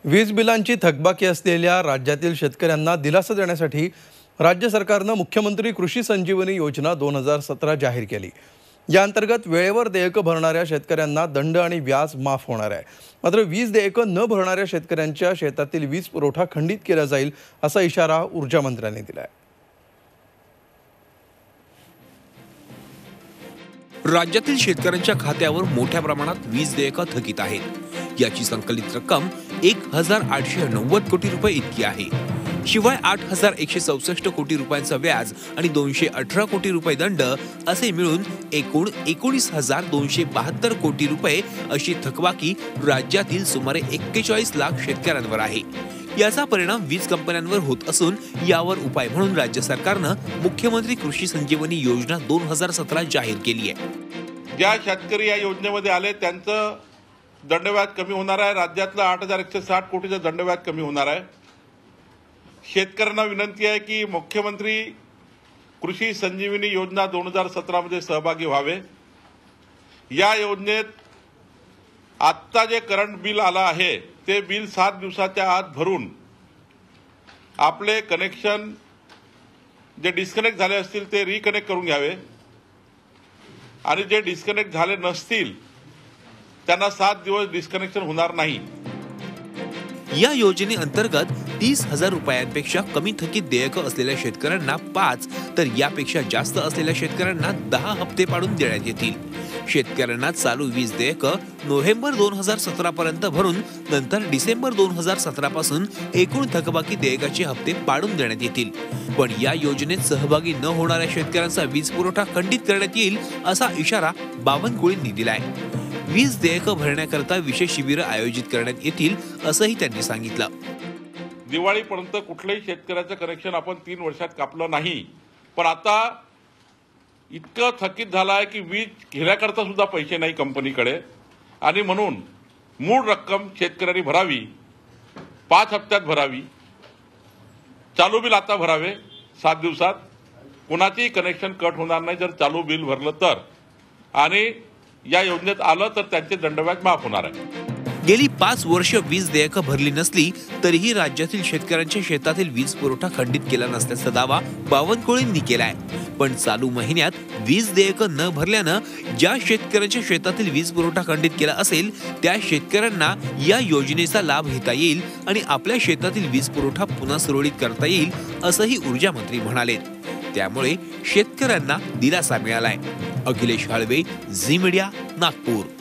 वीज बिलांची थकबाकी असलेल्या राज्यातील शेतकऱ्यांना दिलासा देण्यासाठी राज्य सरकारने मुख्यमंत्री कृषी संजीवनी योजना 2017 जाहीर केली। या अंतर्गत वेळेवर देयक भरणाऱ्या शेतकऱ्यांना दंड आणि व्याज माफ होणार आहे। मात्र वीज देयक न भरणाऱ्या शेतकऱ्यांच्या शेतातील वीज पुरवठा खंडित केला जाईल असा इशारा ऊर्जा मंत्र्यांनी दिला आहे। राज्यातील शेतकऱ्यांच्या खात्यावर मोठ्या प्रमाणात वीज देयक थकीत आहेत। याची संकलित रक्कम 1890 कोटी रुपये इतकी आहे। शिवाय 8164 कोटी रुपयांचा व्याज आणि 218 कोटी रुपये दंड असे मिळून एकूण 19,272 कोटी रुपये अशी थकबाकी राज्यातील सुमारे 41 लाख शेतकऱ्यांवर आहे। याचा परिणाम वीज कंपन्यांवर होत असून यावर उपाय म्हणून राज्य सरकारने मुख्यमंत्री कृषी संजीवनी योजना 2017 जाहीर केली आहे। ज्या शेतकरी या योजनेमध्ये आले त्यांचं दंडव्याज कमी होणार आहे। राज्यातलं 8160 कोटीचं दंडव्याज कमी होणार आहे। शेतकऱ्यांना विनंती आहे की मुख्यमंत्री कृषी संजीवनी योजना 2017 मध्ये सहभागी व्हावे। या योजनेत आत्ता जे करंट बिल आलं आहे ते बिल 7 दिवसाच्या आत भरून आपले कनेक्शन जे डिस्कनेक्ट झाले असतील ते रिकनेक्ट करून घ्यावे आणि जे डिस्कनेक्ट झाले नसतील त्यांना 7 दिवस डिस्कनेक्शन होणार नाही। या योजनेअंतर्गत 30,000 रुपयांपेक्षा कमी थकीत देयक असलेल्या शेतकऱ्यांना 5 तर यापेक्षा जास्त असलेल्या शेतकऱ्यांना 10 हप्ते पाडून देण्यात येतील। शेतकऱ्यांना चालू वीज देयक नोव्हेंबर 2017 पर्यंत भरून नंतर डिसेंबर 2017 पासून एकूण थकबाकी देयकाचे हप्ते पाडून देण्यात येतील। पण या योजनेत सहभागी न होणाऱ्या शेतकऱ्यांचा वीज पुरवठा खंडित करण्यात येईल असा इशारा बावनकुळेंनी दिलाय। वीज देयक भरण्याकरता विशेष शिबिर आयोजित करण्यात येतील असंही त्यांनी सांगितलं। दिवाळीपर्यंत कुठल्याही शेतकऱ्याचं कनेक्शन आपण 3 वर्षात कापलं नाही, पण आता इतकं थकीत झालं आहे की वीज घेण्याकरता सुद्धा पैसे नाही कंपनीकडे आणि म्हणून मूळ रक्कम शेतकऱ्यांनी भरावी, 5 हप्त्यात भरावी। चालू बिल आता भरावे 7 दिवसात, कोणाचेही कनेक्शन कट होणार नाही जर चालू बिल भरलं तर, आणि या योजनेत आलं तर त्यांचे दंडव्याज माफ होणार आहे। गेली 5 वर्ष वीज देयक भरली नसली तरीही राज्यातील शेतकऱ्यांच्या शेतातील वीज पुरवठा खंडित केला नसल्याचा दावा बावनकुळेंनी केलाय। पण चालू महिन्यात वीज देयक न भरल्यानं ज्या शेतकऱ्यांच्या शेतातील वीज पुरवठा खंडित केला असेल त्या शेतकऱ्यांना या योजनेचा लाभ घेता येईल आणि आपल्या शेतातील वीज पुरवठा पुन्हा सुरळीत करता येईल असंही ऊर्जा मंत्री म्हणाले। त्यामुळे शेतकऱ्यांना दिलासा मिळालाय। अखिलेश हाळवे, झी मीडिया, नागपूर।